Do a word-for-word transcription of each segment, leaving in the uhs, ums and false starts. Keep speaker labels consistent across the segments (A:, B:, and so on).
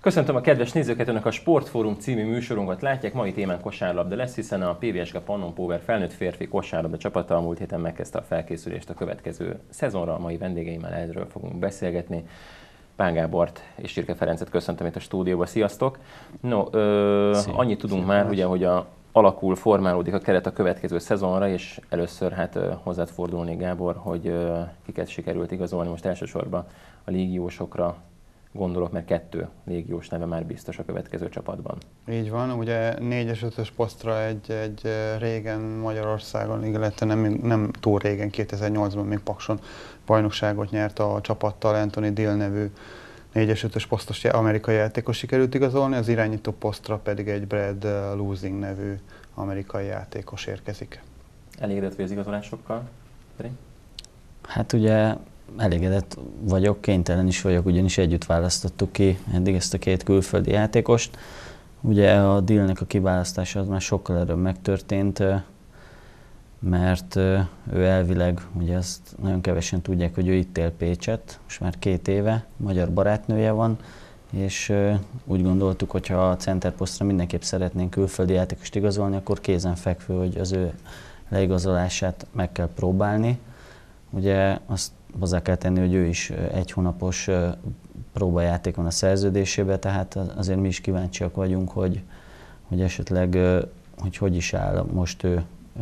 A: Köszöntöm a kedves nézőket, Önök a Sportfórum című műsorunkat látják. Mai témán kosárlabda lesz, hiszen a pé vé es ká Pannonpower felnőtt férfi kosárlabda csapata a múlt héten megkezdte a felkészülést a következő szezonra. A mai vendégeimmel erről fogunk beszélgetni. Pál Gábort és Csirke Ferencet köszöntöm itt a stúdióba. Sziasztok! No, ö, Szia. Annyit tudunk Szia. már, ugye, hogy a alakul, formálódik a keret a következő szezonra, és először hát ö, hozzád fordulnék, Gábor, hogy ö, kiket sikerült igazolni most elsősorban a légiósokra. Gondolok, mert kettő légiós neve már biztos a következő csapatban.
B: Így van, ugye négyes ötös posztra egy, egy régen Magyarországon, illetve nem, nem túl régen, kétezer-nyolcban még Pakson bajnokságot nyert a csapattal, Anthony Dill nevű négyes ötös posztos amerikai játékos sikerült igazolni, az irányító posztra pedig egy Brad Losing nevű amerikai játékos érkezik.
A: Elégedett vagy az igazolásokkal?
C: Hát ugye elégedett vagyok, kénytelen is vagyok, ugyanis együtt választottuk ki eddig ezt a két külföldi játékost. Ugye a Dillnek a kiválasztása az már sokkal előbb megtörtént, mert ő elvileg, ugye azt nagyon kevesen tudják, hogy ő itt él Pécset, most már két éve, magyar barátnője van, és úgy gondoltuk, hogy ha a centerposztra mindenképp szeretnénk külföldi játékost igazolni, akkor kézenfekvő, hogy az ő leigazolását meg kell próbálni. Ugye azt hozzá kell tenni, hogy ő is egy hónapos próbajáték van a szerződésében, tehát azért mi is kíváncsiak vagyunk, hogy, hogy esetleg hogy, hogy is áll most ő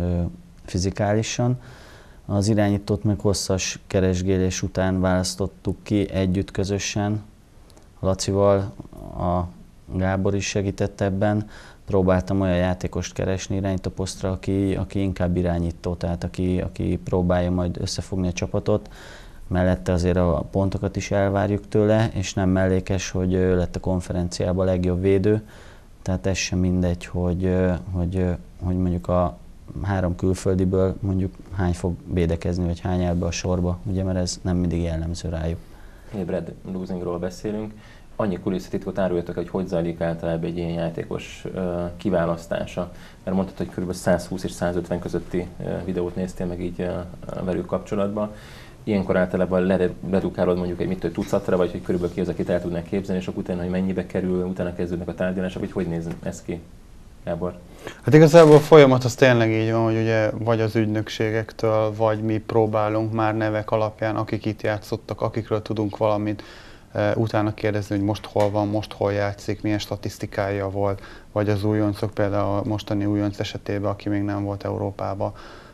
C: fizikálisan. Az irányítót meg hosszas keresgélés után választottuk ki együtt közösen. Lacival a Gábor is segített ebben. Próbáltam olyan játékost keresni irányító posztra, aki, aki inkább irányító, tehát aki, aki próbálja majd összefogni a csapatot. Mellette azért a pontokat is elvárjuk tőle, és nem mellékes, hogy ő lett a konferenciában a legjobb védő. Tehát ez sem mindegy, hogy, hogy, hogy mondjuk a három külföldiből mondjuk hány fog védekezni, vagy hány áll be a sorba, ugye, mert ez nem mindig jellemző rájuk.
A: Brad Losingról beszélünk. Annyi kulisszatitkot áruljatok, hogy hogy zajlik általában egy ilyen játékos uh, kiválasztása. Mert mondtad, hogy kb. százhúsz és százötven közötti uh, videót néztél meg így uh, velük kapcsolatban. Ilyenkor általában redukálod mondjuk egy mit tucatra, vagy hogy körülbelül ki az, akit el tudnák képzelni, és akkor utána, hogy mennyibe kerül, utána kezdődnek a tárgyalások, vagy hogy néz ez ki, Gábor?
B: Hát igazából a folyamat az tényleg így van, hogy ugye vagy az ügynökségektől, vagy mi próbálunk már nevek alapján, akik itt játszottak, akikről tudunk valamit, utána kérdezni, hogy most hol van, most hol játszik, milyen statisztikája volt, vagy az újoncok, például a mostani újonc esetében, aki még nem volt Európában,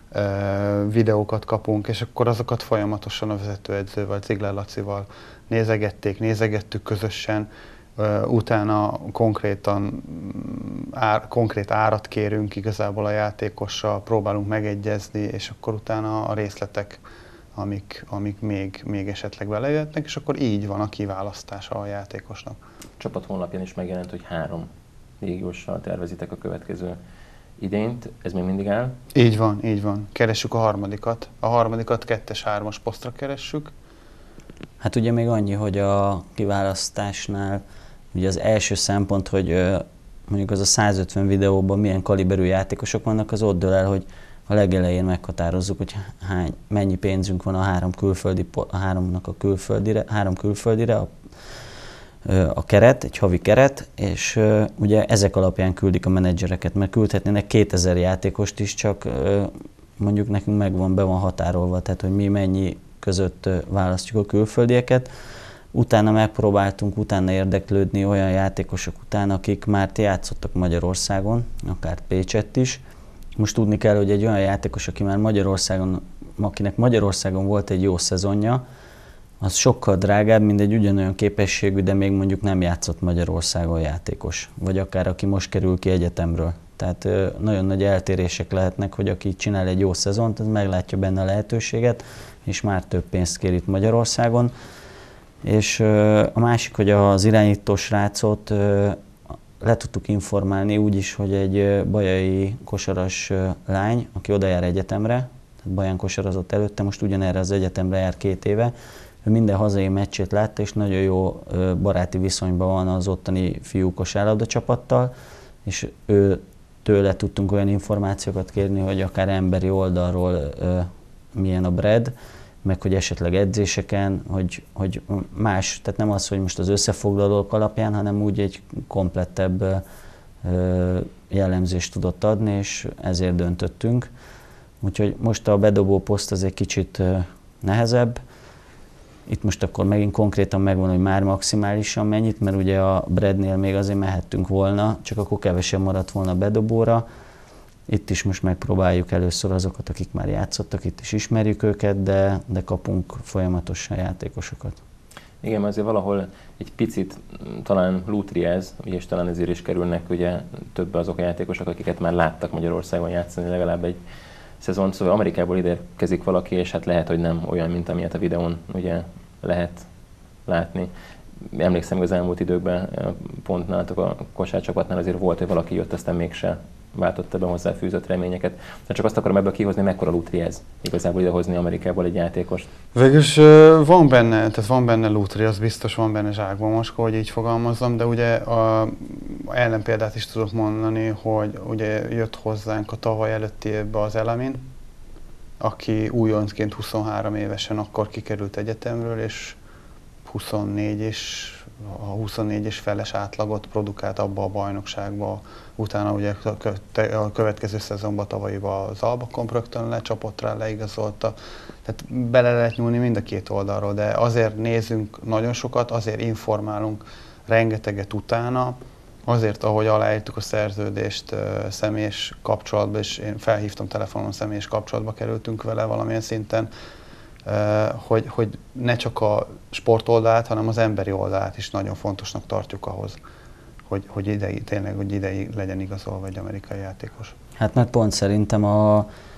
B: videókat kapunk, és akkor azokat folyamatosan a vezetőedzővel, Cigler Lacival nézegették, nézegettük közösen, utána konkrétan ár, konkrét árat kérünk igazából a játékossal, próbálunk megegyezni, és akkor utána a részletek, amik, amik még, még esetleg belejöhetnek, és akkor így van a kiválasztása a játékosnak.
A: A csapat honlapján is megjelent, hogy három légióssal tervezitek a következő idényt, ez még mindig áll?
B: Így van, így van. Keressük a harmadikat. A harmadikat kettes-hármas posztra keressük.
C: Hát ugye még annyi, hogy a kiválasztásnál ugye az első szempont, hogy mondjuk az a százötven videóban milyen kaliberű játékosok vannak, az ott dől el, hogy a legelején meghatározzuk, hogy hány, mennyi pénzünk van a három külföldi, a háromnak a külföldire, három külföldire, a, a keret, egy havi keret, és ugye ezek alapján küldik a menedzsereket, mert küldhetnének kétezer játékost is, csak mondjuk nekünk megvan, be van határolva, tehát hogy mi mennyi között választjuk a külföldieket. Utána megpróbáltunk utána érdeklődni olyan játékosok után, akik már játszottak Magyarországon, akár Pécsett is. Most tudni kell, hogy egy olyan játékos, aki már Magyarországon, akinek Magyarországon volt egy jó szezonja, az sokkal drágább, mint egy ugyanolyan képességű, de még mondjuk nem játszott Magyarországon játékos. Vagy akár aki most kerül ki egyetemről. Tehát nagyon nagy eltérések lehetnek, hogy aki csinál egy jó szezont, az meglátja benne a lehetőséget, és már több pénzt kér itt Magyarországon. És a másik, hogy az irányító srácot le tudtuk informálni úgy is, hogy egy bajai kosaras lány, aki oda jár egyetemre, tehát Baján kosarazott előtte, most ugyanerre az egyetemre jár két éve, ő minden hazai meccsét látta, és nagyon jó baráti viszonyban van az ottani fiú kosárlabda csapattal, és ő tőle tudtunk olyan információkat kérni, hogy akár emberi oldalról milyen a Brad, meg hogy esetleg edzéseken, hogy, hogy más, tehát nem az, hogy most az összefoglalók alapján, hanem úgy egy komplettebb jellemzést tudott adni, és ezért döntöttünk. Úgyhogy most a bedobó poszt az egy kicsit nehezebb. Itt most akkor megint konkrétan megvan, hogy már maximálisan mennyit, mert ugye a Bradnél még azért mehettünk volna, csak akkor kevesebb maradt volna a bedobóra. Itt is most megpróbáljuk először azokat, akik már játszottak, itt is ismerjük őket, de, de kapunk folyamatosan játékosokat.
A: Igen, azért valahol egy picit talán lútri ez, és talán ezért is kerülnek ugye több azok a játékosok, akiket már láttak Magyarországon játszani legalább egy szezon. Szóval Amerikából ide érkezik valaki, és hát lehet, hogy nem olyan, mint amilyet a videón ugye lehet látni. Emlékszem, hogy az elmúlt időkben pont nálatok a kosárcsapatnál azért volt, hogy valaki jött, aztán mégse váltotta be hozzá fűzött reményeket. De csak azt akarom ebből kihozni, mekkora lútri ez igazából idehozni Amerikából egy játékost.
B: Végülis van benne, tehát van benne lútri, az biztos, van benne zsákba mocskó, hogy így fogalmazzam, de ugye a ellenpéldát is tudok mondani, hogy ugye jött hozzánk a tavaly előtti évben az Elamin, aki újoncként huszonhárom évesen akkor kikerült egyetemről, és huszonnégy és a huszonnégy és feles átlagot produkált abba a bajnokságba. Utána ugye a következő szezonban tavalyiban az Albakon rögtön lecsapott rá, leigazolta. Tehát bele lehet nyúlni mind a két oldalról, de azért nézünk nagyon sokat, azért informálunk rengeteget utána, azért, ahogy aláírtuk a szerződést személyes kapcsolatba, és én felhívtam telefonon, személyes kapcsolatba kerültünk vele valamilyen szinten, hogy, hogy ne csak a sport oldalát, hanem az emberi oldalát is nagyon fontosnak tartjuk ahhoz, hogy, hogy ideig, tényleg, hogy ideig legyen igazolva egy amerikai játékos.
C: Hát mert pont szerintem a,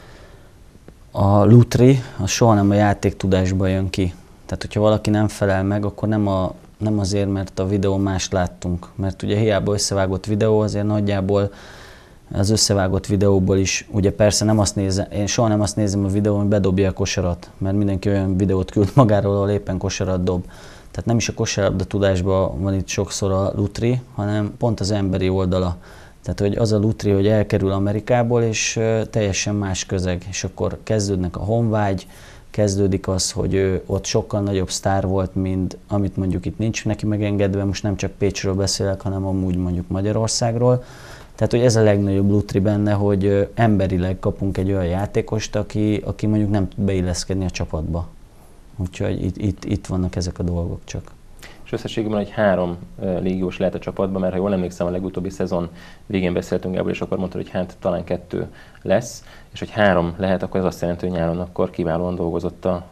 C: a lútri az soha nem a játéktudásba jön ki. Tehát, hogyha valaki nem felel meg, akkor nem, a, nem azért, mert a videón mást láttunk. Mert ugye hiába összevágott videó, azért nagyjából az összevágott videóból is, ugye persze nem azt nézem, én soha nem azt nézem a videón, hogy bedobja a kosarat, mert mindenki olyan videót küld magáról, ahol éppen kosarat dob. Tehát nem is a kosárlabda tudásban van itt sokszor a lútri, hanem pont az emberi oldala. Tehát, hogy az a lútri, hogy elkerül Amerikából, és teljesen más közeg, és akkor kezdődnek a honvágy, kezdődik az, hogy ő ott sokkal nagyobb sztár volt, mint amit mondjuk itt nincs neki megengedve, most nem csak Pécsről beszélek, hanem amúgy mondjuk Magyarországról. Tehát, hogy ez a legnagyobb lútri benne, hogy emberileg kapunk egy olyan játékost, aki, aki mondjuk nem tud beilleszkedni a csapatba. Úgyhogy itt, itt, itt vannak ezek a dolgok csak.
A: És összességében egy három légiós lehet a csapatban, mert ha jól emlékszem, a legutóbbi szezon végén beszéltünk ebből, és akkor mondtad, hogy hát talán kettő lesz, és hogy három lehet, akkor ez azt jelenti, hogy nyáron akkor kiválóan dolgozott a,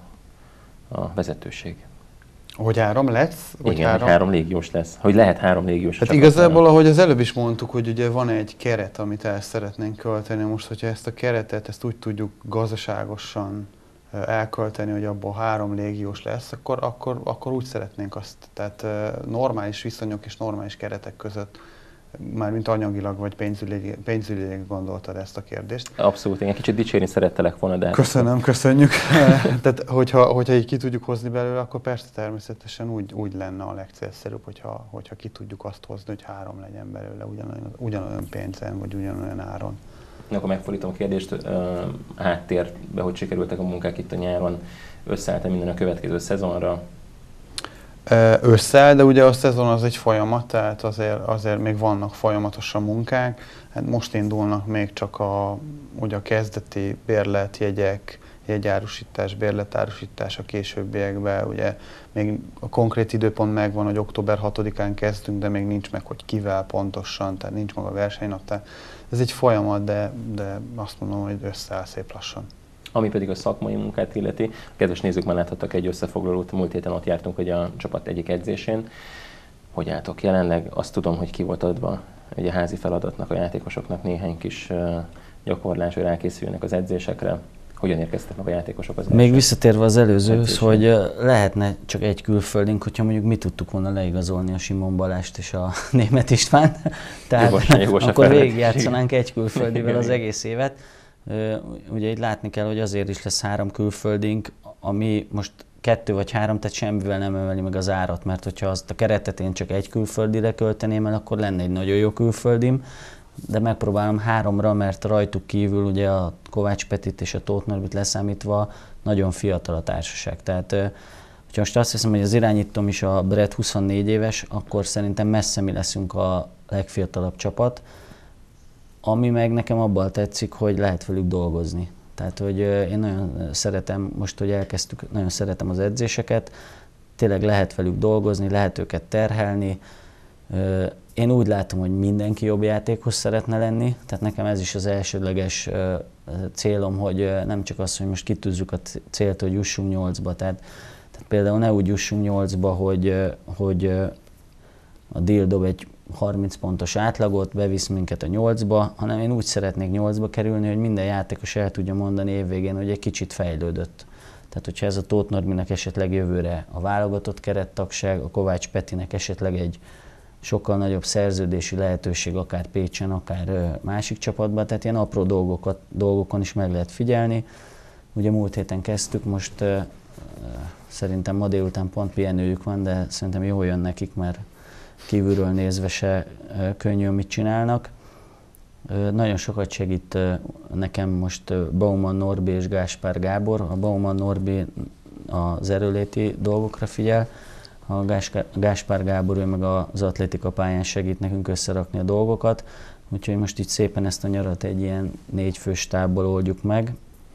A: a vezetőség.
B: Hogy három lesz?
A: Vagy igen, három? Hogy három légiós lesz. Hogy lehet három légiós.
B: Hát igazából, ahogy az előbb is mondtuk, hogy ugye van egy keret, amit el szeretnénk költeni. Most, hogyha ezt a keretet, ezt úgy tudjuk gazdaságosan elkölteni, hogy abból három légiós lesz, akkor, akkor, akkor úgy szeretnénk azt. Tehát normális viszonyok és normális keretek között, mármint anyagilag vagy pénzügyileg, pénzügyileg gondoltad ezt a kérdést.
A: Abszolút, én kicsit dicsérni szerettelek volna, de...
B: Köszönöm, köszönjük. Tehát, hogyha, hogyha így ki tudjuk hozni belőle, akkor persze természetesen úgy, úgy lenne a legcélszerűbb, hogyha, hogyha ki tudjuk azt hozni, hogy három legyen belőle ugyanolyan, ugyanolyan pénzen, vagy ugyanolyan áron.
A: Akkor megfordítom a kérdést, uh, háttérbe, hogy sikerültek a munkák itt a nyáron, összeállt minden a következő szezonra?
B: Összeáll, de ugye a szezon az egy folyamat, tehát azért, azért még vannak folyamatosan munkák. Hát most indulnak még csak a, ugye a kezdeti bérletjegyek, jegyárusítás, bérletárusítás a későbbiekben. Ugye még a konkrét időpont megvan, hogy október hatodikán kezdünk, de még nincs meg, hogy kivel pontosan, tehát nincs maga a versenynap. Tehát ez egy folyamat, de, de azt mondom, hogy összeáll szép lassan.
A: Ami pedig a szakmai munkát illeti. A kedves nézők már láthattak egy összefoglalót, múlt héten ott jártunk hogy a csapat egyik edzésén. Hogy álltok jelenleg? Azt tudom, hogy ki volt adva egy a házi feladatnak, a játékosoknak néhány kis uh, gyakorlás, hogy rákészüljenek az edzésekre. Hogyan érkeztek meg a játékosok az
C: Még visszatérve az előzőhöz, hogy lehetne csak egy külföldünk, hogyha mondjuk mi tudtuk volna leigazolni a Simon Balást és a Németh Istvánt. Tehát
A: jogosan, jogosan
C: akkor végigjátszanánk egy külföldivel az egész évet. Ugye itt látni kell, hogy azért is lesz három külföldink, ami most kettő vagy három, tehát semmivel nem emeli meg az árat, mert hogyha azt a keretet én csak egy külföldire költeném el, akkor lenne egy nagyon jó külföldim, de megpróbálom háromra, mert rajtuk kívül ugye a Kovács Petit és a Tóth Norbit leszámítva nagyon fiatal a társaság. Tehát ha most azt hiszem, hogy az irányítóm is a Brett huszonnégy éves, akkor szerintem messze mi leszünk a legfiatalabb csapat, ami meg nekem abban tetszik, hogy lehet velük dolgozni. Tehát, hogy én nagyon szeretem, most, hogy elkezdtük, nagyon szeretem az edzéseket, tényleg lehet velük dolgozni, lehet őket terhelni. Én úgy látom, hogy mindenki jobb játékos szeretne lenni, tehát nekem ez is az elsődleges célom, hogy nem csak az, hogy most kitűzzük a célt, hogy jussunk nyolcba, tehát, tehát például ne úgy jussunk nyolcba, hogy, hogy a Deal dob egy harminc pontos átlagot, bevisz minket a nyolcba, hanem én úgy szeretnék nyolcba kerülni, hogy minden játékos el tudja mondani évvégén, hogy egy kicsit fejlődött. Tehát, hogyha ez a Tóth Norbinak esetleg jövőre a válogatott kerettagság, a Kovács Petinek esetleg egy sokkal nagyobb szerződési lehetőség, akár Pécsen, akár másik csapatban, tehát ilyen apró dolgokat, dolgokon is meg lehet figyelni. Ugye múlt héten kezdtük, most uh, szerintem ma délután pont pihenőjük van, de szerintem jól jön nekik, mert kívülről nézve se uh, könnyű, mit csinálnak. Uh, nagyon sokat segít uh, nekem most uh, Baumann Norbi és Gáspár Gábor. A Baumann Norbi az erőléti dolgokra figyel, a Gáspár Gábor ő meg az atlétika pályán segít nekünk összerakni a dolgokat, úgyhogy most így szépen ezt a nyarat egy ilyen négyfős tábból oldjuk meg.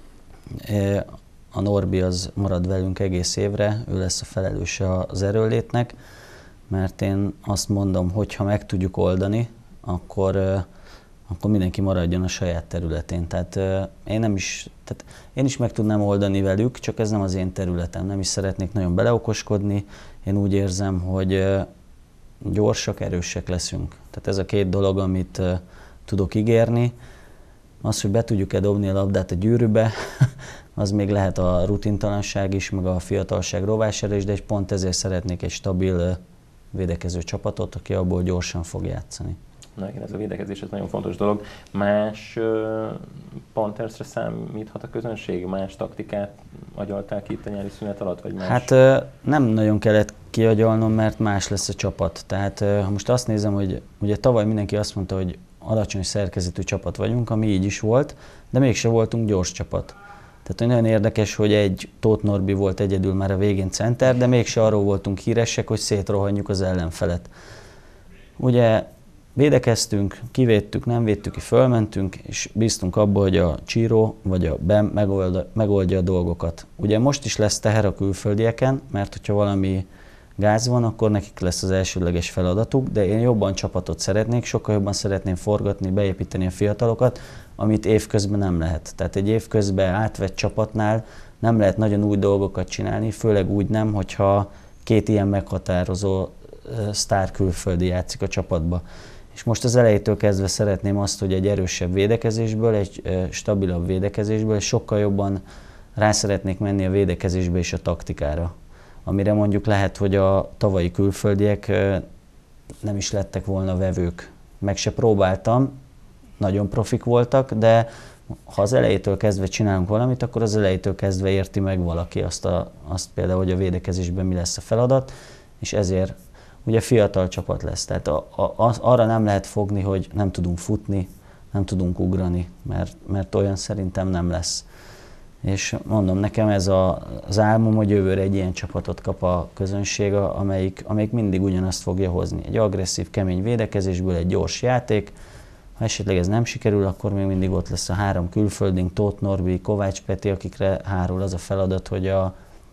C: A Norbi az marad velünk egész évre, ő lesz a felelőse az erőlétnek, mert én azt mondom, hogy ha meg tudjuk oldani, akkor, akkor mindenki maradjon a saját területén. Tehát én nem is, tehát én is meg tudnám oldani velük, csak ez nem az én területem, nem is szeretnék nagyon beleokoskodni. Én úgy érzem, hogy gyorsak, erősek leszünk. Tehát ez a két dolog, amit tudok ígérni. Az, hogy be tudjuk-e dobni a labdát a gyűrűbe, az még lehet a rutintalanság is, meg a fiatalság rovására is, de pont ezért szeretnék egy stabil védekező csapatot, aki abból gyorsan fog játszani.
A: Na igen, ez a védekezés, ez nagyon fontos dolog. Más uh, Panthersre számíthat a közönség? Más taktikát agyaltál ki itt a nyári szünet alatt? Vagy más?
C: Hát uh, nem nagyon kellett kiagyalnom, mert más lesz a csapat. Tehát uh, ha most azt nézem, hogy ugye tavaly mindenki azt mondta, hogy alacsony szerkezetű csapat vagyunk, ami így is volt, de mégse voltunk gyors csapat. Tehát nagyon érdekes, hogy egy Tóth Norbi volt egyedül már a végén center, de mégse arról voltunk híresek, hogy szétrohanjuk az ellenfelet. Ugye védekeztünk, kivédtük, nem védtük ki, fölmentünk, és bíztunk abba, hogy a Csíró vagy a Bem megoldja, megoldja a dolgokat. Ugye most is lesz teher a külföldieken, mert hogyha valami gáz van, akkor nekik lesz az elsődleges feladatuk, de én jobban csapatot szeretnék, sokkal jobban szeretném forgatni, beépíteni a fiatalokat, amit évközben nem lehet. Tehát egy évközben átvett csapatnál nem lehet nagyon új dolgokat csinálni, főleg úgy nem, hogyha két ilyen meghatározó uh, sztár külföldi játszik a csapatba. És most az elejétől kezdve szeretném azt, hogy egy erősebb védekezésből, egy uh, stabilabb védekezésből, és sokkal jobban rá szeretnék menni a védekezésbe és a taktikára. Amire mondjuk lehet, hogy a tavalyi külföldiek uh, nem is lettek volna vevők. Meg se próbáltam, nagyon profik voltak, de ha az elejétől kezdve csinálunk valamit, akkor az elejétől kezdve érti meg valaki azt, a, azt például, hogy a védekezésben mi lesz a feladat, és ezért ugye fiatal csapat lesz. Tehát a, a, az, arra nem lehet fogni, hogy nem tudunk futni, nem tudunk ugrani, mert, mert olyan szerintem nem lesz. És mondom, nekem ez a, az álmom, hogy jövőre egy ilyen csapatot kap a közönség, amelyik, amelyik mindig ugyanazt fogja hozni. Egy agresszív, kemény védekezésből egy gyors játék. Ha esetleg ez nem sikerül, akkor még mindig ott lesz a három külföldünk, Tóth Norbi, Kovács Peti, akikre hárul az a feladat, hogy a,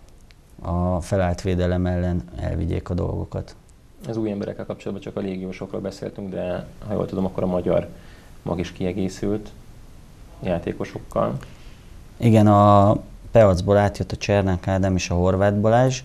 C: a felállt védelem ellen elvigyék a dolgokat.
A: Az új emberekkel kapcsolatban csak a légiósokról beszéltünk, de ha jól tudom, akkor a magyar mag is kiegészült játékosokkal.
C: Igen, a Peacból átjött a Csernák Ádám és a Horváth Balázs.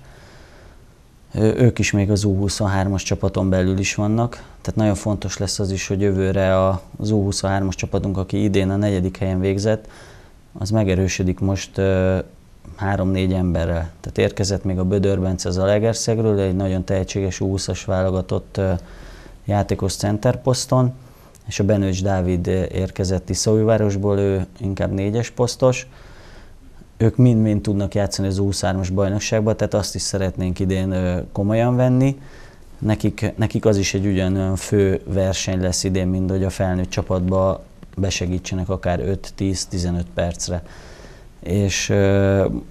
C: Ők is még az U huszonhármas csapaton belül is vannak, tehát nagyon fontos lesz az is, hogy jövőre az U huszonhármas csapatunk, aki idén a negyedik helyen végzett, az megerősödik most három-négy emberrel. Tehát érkezett még a Bödör Bence az Alegerszegről, egy nagyon tehetséges U huszas válogatott játékos centerposzton, és a Benőcs Dávid érkezett Tiszaújvárosból, ő inkább négyes posztos. Ők mind-mind tudnak játszani az U huszonhármas bajnokságban, tehát azt is szeretnénk idén komolyan venni. Nekik, nekik az is egy ugyanolyan fő verseny lesz idén, mint hogy a felnőtt csapatba besegítsenek akár öt-tíz-tizenöt percre. És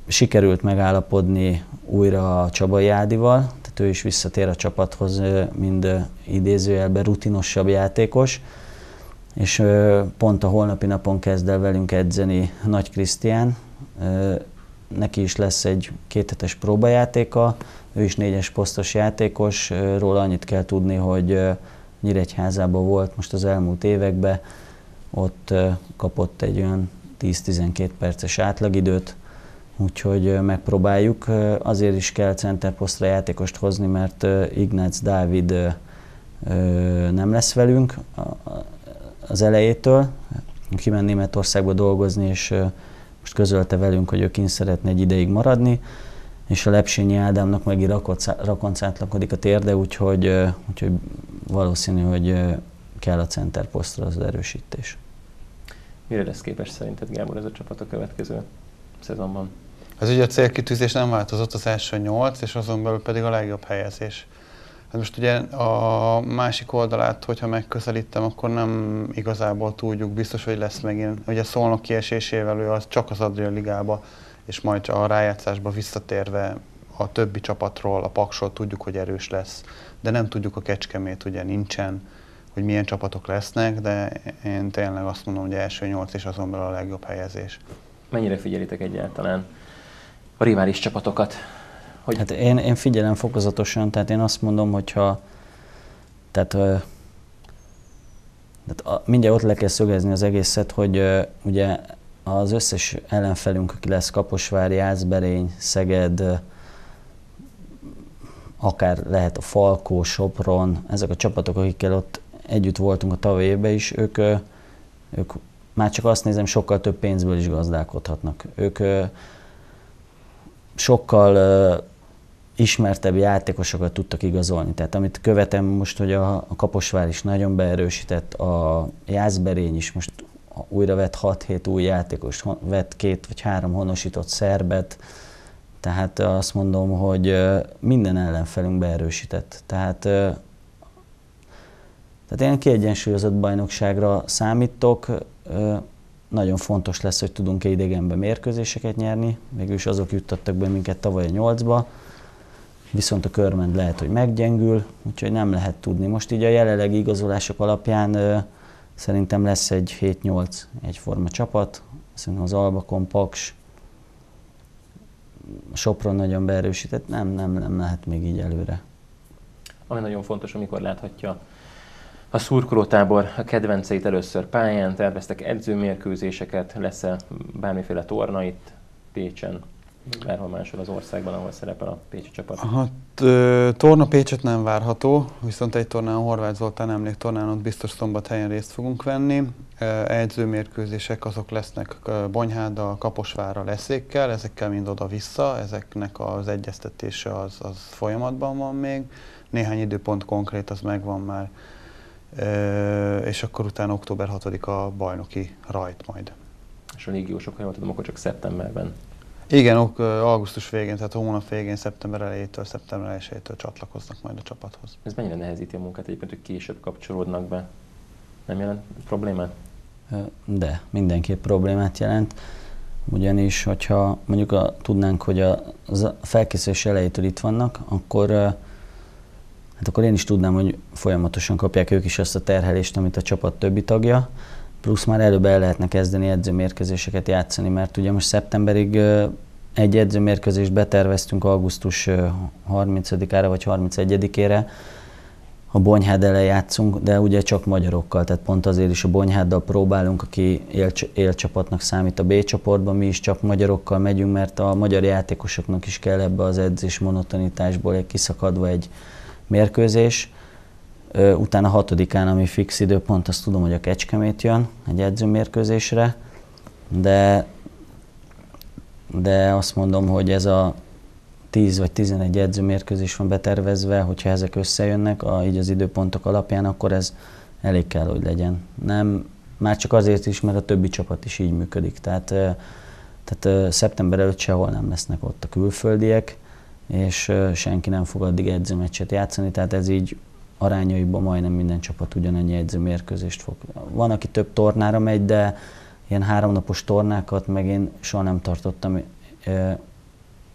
C: sikerült megállapodni újra a Csabai Ádival, tehát ő is visszatér a csapathoz, mind idézőjelben rutinosabb játékos, és pont a holnapi napon kezd el velünk edzeni Nagy Krisztián. Neki is lesz egy kéthetes próbajátéka, ő is négyes posztos játékos, róla annyit kell tudni, hogy Nyíregyházában volt most az elmúlt években, ott kapott egy olyan tíz-tizenkét perces átlagidőt, úgyhogy megpróbáljuk. Azért is kell centerposztra játékost hozni, mert Ignác Dávid nem lesz velünk az elejétől. Kiment Németországba dolgozni, és most közölte velünk, hogy ő kint szeretne egy ideig maradni, és a Lepsényi Ádámnak meg rakoncátlakodik a térde, úgyhogy, úgyhogy valószínű, hogy kell a centerposztra az erősítés.
A: Mire lesz képes szerinted, Gábor, ez a csapat a következő szezonban?
B: Az ugye a célkitűzés nem változott, az első nyolc, és azon belül pedig a legjobb helyezés. Hát most ugye a másik oldalát, hogyha megközelítem, akkor nem igazából tudjuk, biztos, hogy lesz megint. Ugye Szolnok kiesésével ő az csak az Adria Ligába, és majd a rájátszásba visszatérve a többi csapatról, a Paksról tudjuk, hogy erős lesz. De nem tudjuk a Kecskemét, ugye nincsen, hogy milyen csapatok lesznek, de én tényleg azt mondom, hogy első nyolc és azon belül a legjobb helyezés. Mennyire
A: figyelitek egyáltalán a rivális csapatokat?
C: Hogy... Hát én, én figyelem fokozatosan, tehát én azt mondom, hogyha tehát, uh, tehát a, mindjárt ott le kell szögezni az egészet, hogy uh, ugye az összes ellenfelünk, aki lesz Kaposvár, Jászberény, Szeged, uh, akár lehet a Falkó, Sopron, ezek a csapatok, akikkel ott együtt voltunk a tavalyi évben is, ők, uh, ők már csak azt nézem, sokkal több pénzből is gazdálkodhatnak. Ők uh, sokkal uh, ismertebb játékosokat tudtak igazolni. Tehát amit követem most, hogy a, a Kaposvár is nagyon beerősített, a Jászberény is most újra vett hat-hét új játékos, vett két vagy három honosított szerbet, tehát azt mondom, hogy minden ellenfelünk beerősített. Tehát, tehát én kiegyensúlyozott bajnokságra számítok. Nagyon fontos lesz, hogy tudunk-e idegenben mérkőzéseket nyerni, végülis azok juttattak be minket tavaly a nyolcba, viszont a körmend lehet, hogy meggyengül, úgyhogy nem lehet tudni. Most így a jelenlegi igazolások alapján ö, szerintem lesz egy hét-nyolc egyforma csapat, szerintem az Albakon, Paks, Sopron nagyon beerősített, nem, nem, nem lehet még így előre.
A: Ami nagyon fontos, amikor láthatja a szurkolótábor a kedvenceit először pályán, terveztek edzőmérkőzéseket, lesz-e bármiféle torna itt Pécsen, bárhol máshol az országban, ahol szerepel a pécsi csapat?
B: Hát torna Pécset nem várható, viszont egy tornán, Horváth Zoltán emléktornán ott biztos szombathelyen részt fogunk venni. Edzőmérkőzések azok lesznek Bonyháddal, Kaposvárral, Eszékkel, ezekkel mind oda-vissza, ezeknek az egyeztetése az, az folyamatban van még. Néhány időpont konkrét az megvan már. És akkor utána október hatodika a bajnoki rajt majd.
A: És a légiósok, ha jól tudom, akkor csak szeptemberben.
B: Igen, augusztus végén, tehát a hónap végén, szeptember elejétől, szeptember elsejétől csatlakoznak majd a csapathoz.
A: Ez mennyire nehezíti a munkát egyébként, hogy később kapcsolódnak be? Nem jelent problémát?
C: De, mindenképp problémát jelent. Ugyanis, hogyha mondjuk a, tudnánk, hogy a, a felkészülés elejétől itt vannak, akkor, hát akkor én is tudnám, hogy folyamatosan kapják ők is azt a terhelést, amit a csapat többi tagja. Plusz már előbb el lehetne kezdeni edzőmérkőzéseket játszani, mert ugye most szeptemberig egy edzőmérkőzést beterveztünk augusztus harmincadikára vagy harmincegyedikére. A Bonyhád ellen játszunk, de ugye csak magyarokkal, tehát pont azért is a Bonyháddal próbálunk, aki él, élcsapatnak számít a B csoportban, mi is csak magyarokkal megyünk, mert a magyar játékosoknak is kell ebbe az edzés monotonitásból egy kiszakadva egy mérkőzés. Utána hatodikán, ami fix időpont, azt tudom, hogy a Kecskemét jön egy edzőmérkőzésre, de, de azt mondom, hogy ez a tíz vagy tizenegy edzőmérkőzés van betervezve, hogyha ezek összejönnek, a, így az időpontok alapján, akkor ez elég kell, hogy legyen. Nem, már csak azért is, mert a többi csapat is így működik. Tehát, tehát szeptember előtt sehol nem lesznek ott a külföldiek, és senki nem fog addig edzőmeccset játszani, tehát ez így arányaiban majdnem minden csapat ugyanannyi edzőmérkőzést fog. Van, aki több tornára megy, de ilyen háromnapos tornákat meg én soha nem tartottam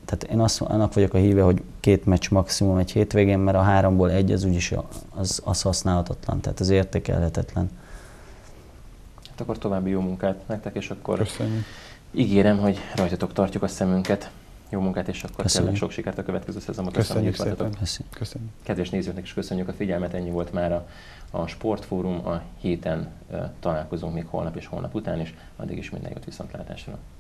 C: Tehát én azt, annak vagyok a híve, hogy két meccs maximum egy hétvégén, mert a háromból egy az úgyis az, az használhatatlan, tehát az értékelhetetlen.
A: Hát akkor további jó munkát nektek, és akkor
B: Köszönjük.
A: ígérem, hogy rajtatok tartjuk a szemünket. Jó munkát, és akkor
C: Köszönjük.
A: tényleg sok sikert a következő szezonban.
B: Köszönjük
A: Köszönjük
B: szépen.
C: Köszönjük.
B: Köszönjük.
A: Kedves nézőknek is köszönjük a figyelmet, ennyi volt már a, a Sportfórum. A héten uh, találkozunk még holnap és holnap után is. Addig is minden jót, viszontlátásra.